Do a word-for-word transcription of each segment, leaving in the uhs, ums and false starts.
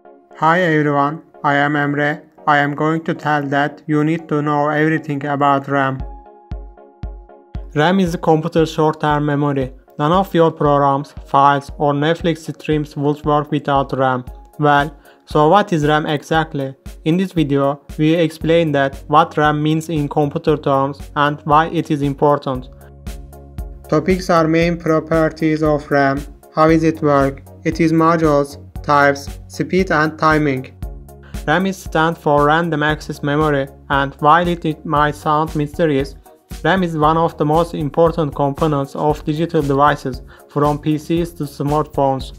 Hi everyone, I am Emre. I am going to tell that you need to know everything about RAM. RAM is a computer short-term memory. None of your programs, files or Netflix streams would work without RAM. Well, so what is RAM exactly? In this video, we explain that what RAM means in computer terms and why it is important. Topics are main properties of RAM. How is it work? It is modules, types, speed and timing. RAM is stands for Random Access Memory, and while it might sound mysterious, RAM is one of the most important components of digital devices, from P Cs to smartphones.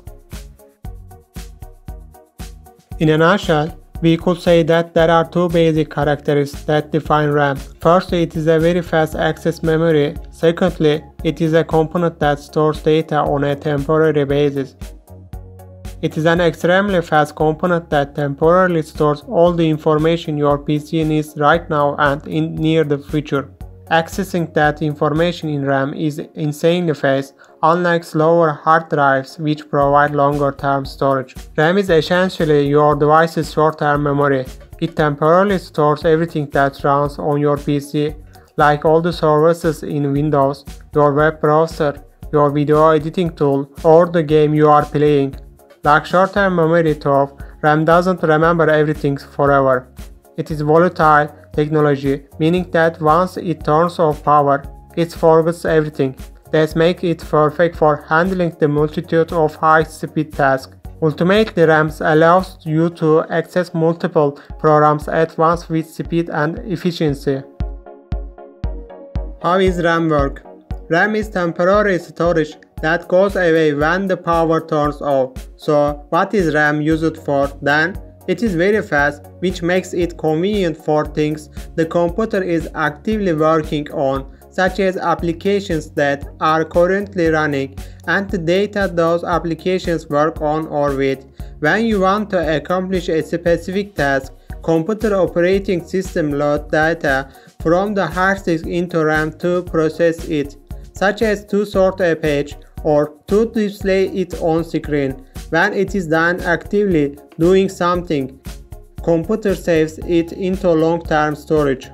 In a nutshell, we could say that there are two basic characteristics that define RAM. Firstly, it is a very fast access memory. Secondly, it is a component that stores data on a temporary basis. It is an extremely fast component that temporarily stores all the information your P C needs right now and in near the future. Accessing that information in RAM is insanely fast, unlike slower hard drives which provide longer-term storage. RAM is essentially your device's short-term memory. It temporarily stores everything that runs on your P C, like all the services in Windows, your web browser, your video editing tool, or the game you are playing. Like short-term memory though, RAM doesn't remember everything forever. It is volatile technology, meaning that once it turns off power, it forgets everything. That makes it perfect for handling the multitude of high-speed tasks. Ultimately, RAM allows you to access multiple programs at once with speed and efficiency. How is RAM work? RAM is temporary storage that goes away when the power turns off. So, what is RAM used for then? It is very fast, which makes it convenient for things the computer is actively working on, such as applications that are currently running and the data those applications work on or with. When you want to accomplish a specific task, computer operating system loads data from the hard disk into RAM to process it, such as to sort a page or to display it on screen. When it is done actively doing something, computer saves it into long-term storage.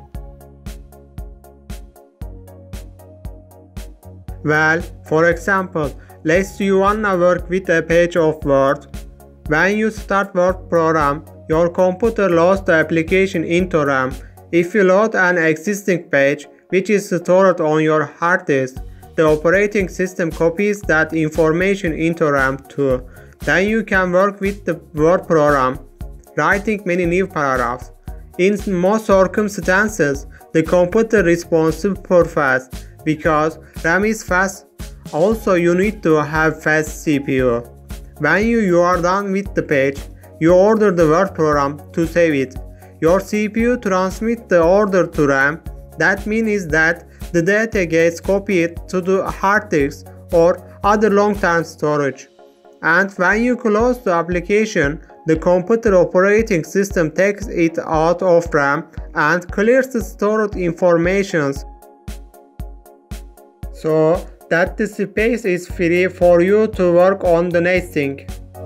Well, for example, let's say you wanna work with a page of Word. When you start Word program, your computer loads the application into RAM. If you load an existing page, which is stored on your hard disk, the operating system copies that information into RAM too. Then you can work with the Word program, writing many new paragraphs. In most circumstances, the computer responds super fast because RAM is fast. Also, you need to have fast C P U. When you, you are done with the page, you order the Word program to save it. Your C P U transmits the order to RAM. That means that the data gets copied to the hard disk or other long-term storage. And when you close the application, the computer operating system takes it out of RAM and clears the stored information so that the space is free for you to work on the next thing.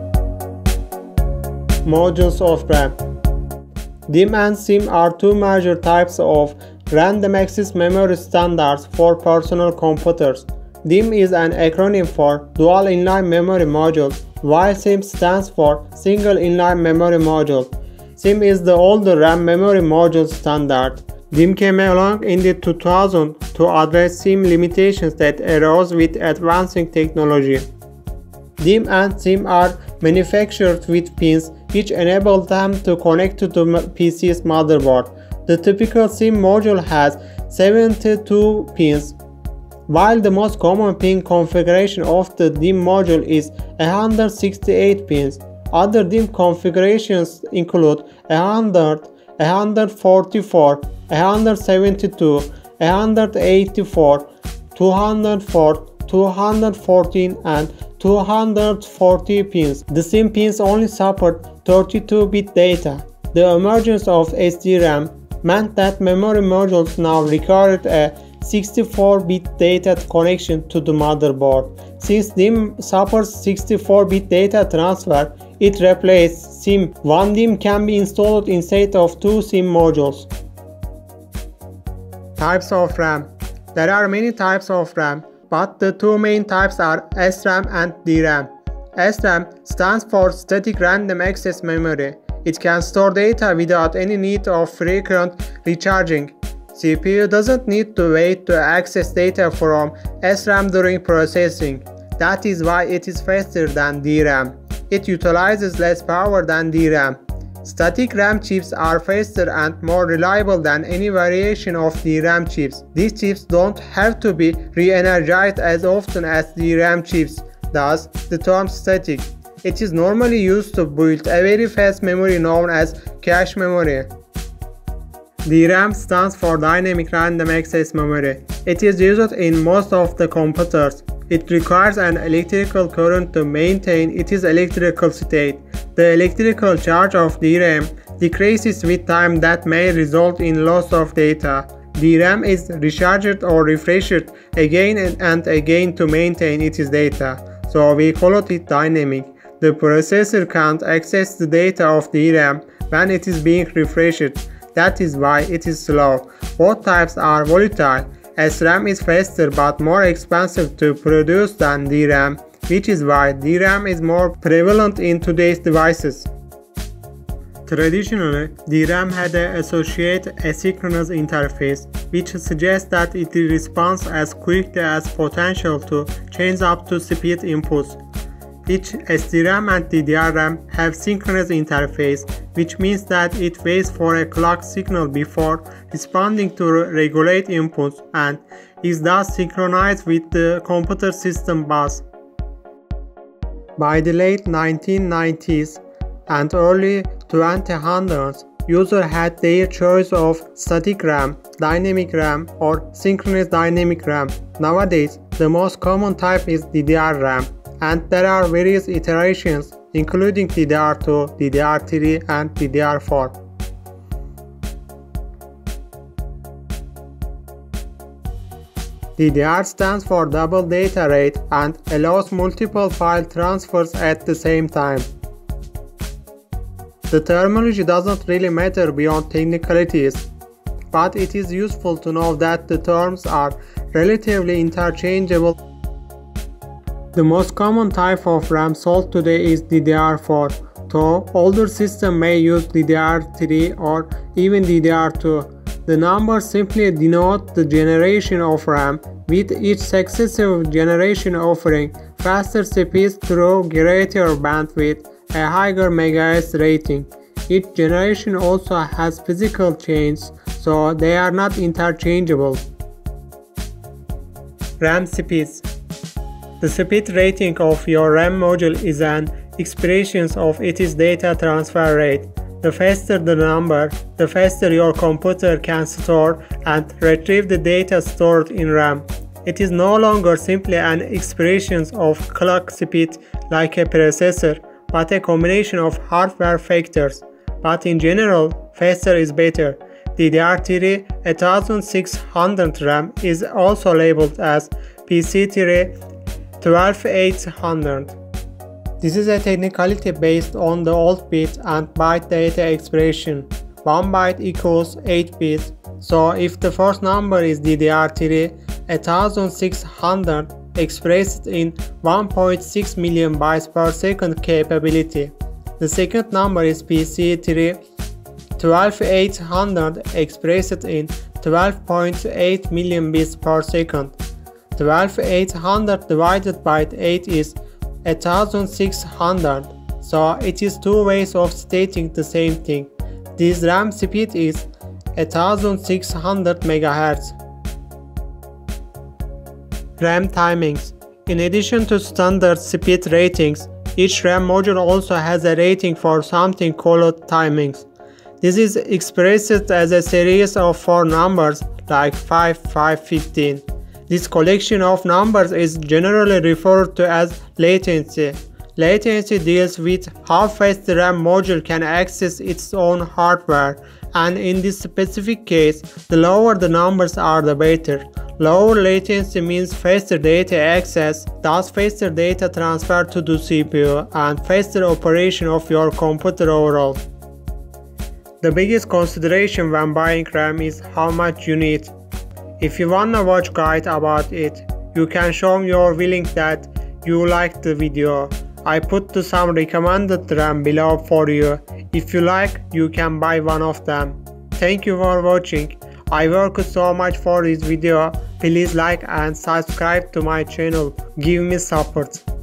Modules of RAM. DIMM and SIMM are two major types of Random Access Memory standards for personal computers. DIMM is an acronym for Dual Inline Memory Module, while SIMM stands for Single Inline Memory Module. SIMM is the older RAM memory module standard. DIMM came along in the two thousands to address SIMM limitations that arose with advancing technology. DIMM and SIMM are manufactured with pins which enable them to connect to the P C's motherboard. The typical SIMM module has seventy-two pins, while the most common pin configuration of the DIMM module is one hundred sixty-eight pins. Other DIMM configurations include one hundred, one hundred forty-four, one hundred seventy-two, one hundred eighty-four, two hundred four, two hundred fourteen and two hundred forty pins. The SIMM pins only support thirty-two bit data. The emergence of S D RAM meant that memory modules now required a sixty-four bit data connection to the motherboard. Since DIMM supports sixty-four bit data transfer, it replaced SIM. One D I M can be installed instead of two SIM modules. Types of RAM. There are many types of RAM, but the two main types are S RAM and D RAM. S RAM stands for Static Random Access Memory. It can store data without any need of frequent recharging. C P U doesn't need to wait to access data from S RAM during processing. That is why it is faster than D RAM. It utilizes less power than D RAM. Static RAM chips are faster and more reliable than any variation of D RAM chips. These chips don't have to be re-energized as often as D RAM chips. Thus, the term static. It is normally used to build a very fast memory known as cache memory. D RAM stands for Dynamic Random Access Memory. It is used in most of the computers. It requires an electrical current to maintain its electrical state. The electrical charge of D RAM decreases with time that may result in loss of data. D RAM is recharged or refreshed again and again to maintain its data, so we call it dynamic. The processor can't access the data of D RAM when it is being refreshed. That is why it is slow. Both types are volatile. S RAM is faster but more expensive to produce than D RAM, which is why D RAM is more prevalent in today's devices. Traditionally, D RAM had an associated asynchronous interface, which suggests that it responds as quickly as potential to change up to speed inputs. Each S D RAM and D D R RAM have synchronous interface, which means that it waits for a clock signal before responding to regulate inputs and is thus synchronized with the computer system bus. By the late nineteen nineties and early twenty hundreds, users had their choice of static RAM, dynamic RAM, or synchronous dynamic RAM. Nowadays, the most common type is D D R RAM, and there are various iterations including D D R two, D D R three, and D D R four. D D R stands for double data rate and allows multiple file transfers at the same time. The terminology doesn't really matter beyond technicalities, but it is useful to know that the terms are relatively interchangeable. The most common type of RAM sold today is D D R four, though older systems may use D D R three or even D D R two. The numbers simply denote the generation of RAM, with each successive generation offering faster speeds through greater bandwidth, a higher megahertz rating. Each generation also has physical changes, so they are not interchangeable. RAM speeds. The speed rating of your RAM module is an expression of its data transfer rate. The faster the number, the faster your computer can store and retrieve the data stored in RAM. It is no longer simply an expression of clock speed like a processor, but a combination of hardware factors. But in general, faster is better. D D R three sixteen hundred RAM is also labeled as P C three twelve eight hundred. This is a technicality based on the old bit and byte data expression. one byte equals eight bits, so if the first number is D D R three sixteen hundred expressed in one point six million bytes per second capability, the second number is P C three twelve eight hundred expressed in twelve point eight million bits per second. twelve eight hundred divided by eight is sixteen hundred, so it is two ways of stating the same thing. This RAM speed is sixteen hundred megahertz. RAM timings. In addition to standard speed ratings, each RAM module also has a rating for something called timings. This is expressed as a series of four numbers like five, five, fifteen. This collection of numbers is generally referred to as latency. Latency deals with how fast the RAM module can access its own hardware, and in this specific case, the lower the numbers are the better. Lower latency means faster data access, thus faster data transfer to the C P U and faster operation of your computer overall. The biggest consideration when buying RAM is how much you need. If you wanna watch guide about it, you can show me your willing that you liked the video. I put the some recommended RAM below for you. If you like, you can buy one of them. Thank you for watching. I worked so much for this video. Please like and subscribe to my channel. Give me support.